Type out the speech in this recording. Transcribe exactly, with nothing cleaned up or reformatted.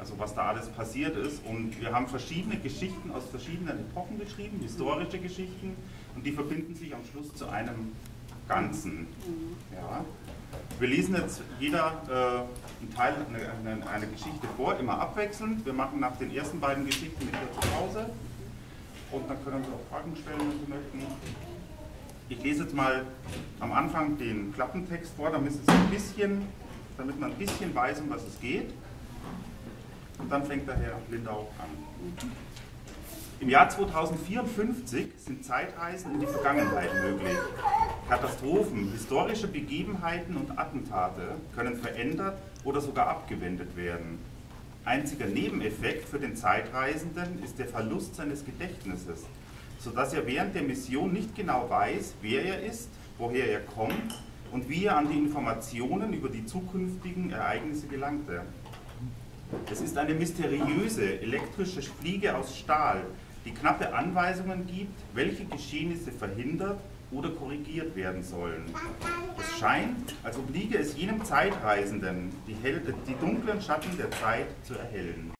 also was da alles passiert ist. Und wir haben verschiedene Geschichten aus verschiedenen Epochen geschrieben, historische Geschichten, und die verbinden sich am Schluss zu einem Ganzen. Ja. Wir lesen jetzt jeder äh, einen Teil, eine, eine, eine Geschichte vor, immer abwechselnd. Wir machen nach den ersten beiden Geschichten eine kurze Pause und dann können Sie auch Fragen stellen, wenn Sie möchten. Ich lese jetzt mal am Anfang den Klappentext vor, damit, es ein bisschen, damit man ein bisschen weiß, um was es geht. Und dann fängt der Herr Lindau an. Im Jahr zweitausendvierundfünfzig sind Zeitreisen in die Vergangenheit möglich. Katastrophen, historische Begebenheiten und Attentate können verändert oder sogar abgewendet werden. Einziger Nebeneffekt für den Zeitreisenden ist der Verlust seines Gedächtnisses, sodass er während der Mission nicht genau weiß, wer er ist, woher er kommt und wie er an die Informationen über die zukünftigen Ereignisse gelangte. Es ist eine mysteriöse elektrische Fliege aus Stahl, die knappe Anweisungen gibt, welche Geschehnisse verhindert oder korrigiert werden sollen. Es scheint, als obliege es jenem Zeitreisenden, die, hell, die dunklen Schatten der Zeit zu erhellen.